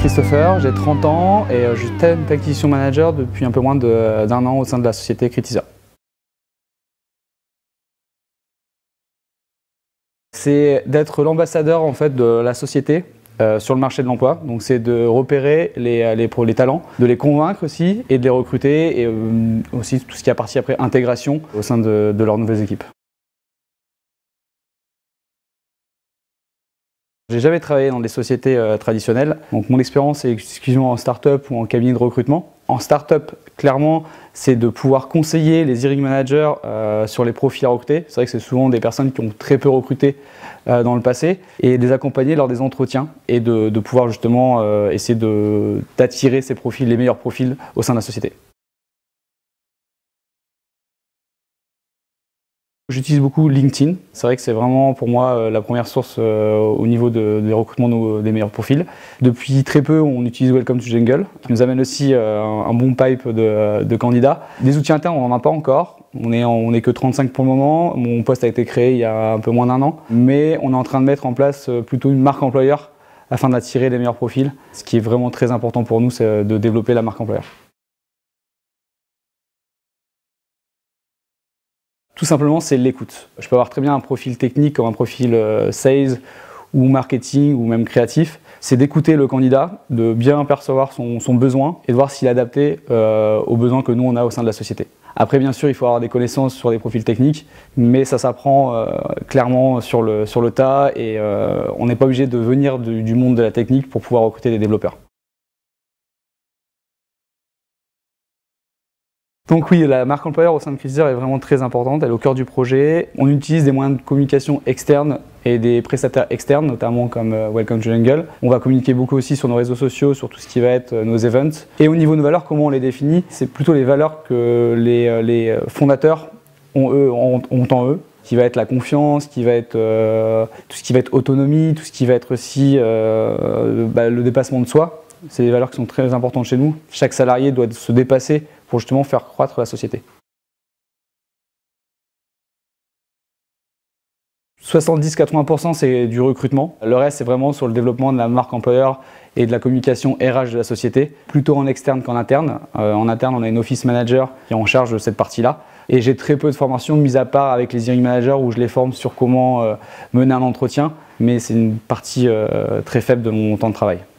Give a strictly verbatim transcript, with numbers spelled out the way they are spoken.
Christopher, j'ai trente ans et je suis Talent Acquisition Manager depuis un peu moins d'un an au sein de la société Critiza. C'est d'être l'ambassadeur en fait de la société euh, sur le marché de l'emploi. Donc c'est de repérer les, les, les talents, de les convaincre aussi et de les recruter et euh, aussi tout ce qui a partie après intégration au sein de, de leurs nouvelles équipes. J'ai jamais travaillé dans des sociétés euh, traditionnelles, donc mon expérience est exclusivement en start-up ou en cabinet de recrutement. En start-up, clairement, c'est de pouvoir conseiller les hiring managers euh, sur les profils à recruter. C'est vrai que c'est souvent des personnes qui ont très peu recruté euh, dans le passé et de les accompagner lors des entretiens et de, de pouvoir justement euh, essayer d'attirer ces profils, les meilleurs profils au sein de la société. J'utilise beaucoup LinkedIn. C'est vrai que c'est vraiment pour moi la première source euh, au niveau de, des recrutements de, des meilleurs profils. Depuis très peu, on utilise Welcome to Jungle, qui nous amène aussi euh, un bon pipe de, de candidats. Des outils internes, on n'en a pas encore. On est, on est que trente-cinq pour le moment. Mon poste a été créé il y a un peu moins d'un an. Mais on est en train de mettre en place plutôt une marque employeur afin d'attirer les meilleurs profils. Ce qui est vraiment très important pour nous, c'est de développer la marque employeur. Tout simplement, c'est l'écoute. Je peux avoir très bien un profil technique comme un profil euh, sales ou marketing ou même créatif. C'est d'écouter le candidat, de bien percevoir son, son besoin et de voir s'il est adapté euh, aux besoins que nous on a au sein de la société. Après, bien sûr, il faut avoir des connaissances sur des profils techniques, mais ça s'apprend euh, clairement sur le, sur le tas et euh, on n'est pas obligé de venir du, du monde de la technique pour pouvoir recruter des développeurs. Donc oui, la marque employeur au sein de Critiza est vraiment très importante, elle est au cœur du projet. On utilise des moyens de communication externes et des prestataires externes, notamment comme Welcome to Jungle. On va communiquer beaucoup aussi sur nos réseaux sociaux, sur tout ce qui va être nos events. Et au niveau de nos valeurs, comment on les définit? C'est plutôt les valeurs que les, les fondateurs ont, eux, ont, ont en eux, qui va être la confiance, qui va être euh, tout ce qui va être autonomie, tout ce qui va être aussi euh, bah, le dépassement de soi. C'est des valeurs qui sont très importantes chez nous. Chaque salarié doit se dépasser pour justement faire croître la société. soixante-dix à quatre-vingts pour cent c'est du recrutement. Le reste c'est vraiment sur le développement de la marque employeur et de la communication R H de la société, plutôt en externe qu'en interne. Euh, en interne on a une office manager qui est en charge de cette partie-là. Et j'ai très peu de formation, mis à part avec les hiring managers où je les forme sur comment euh, mener un entretien, mais c'est une partie euh, très faible de mon temps de travail.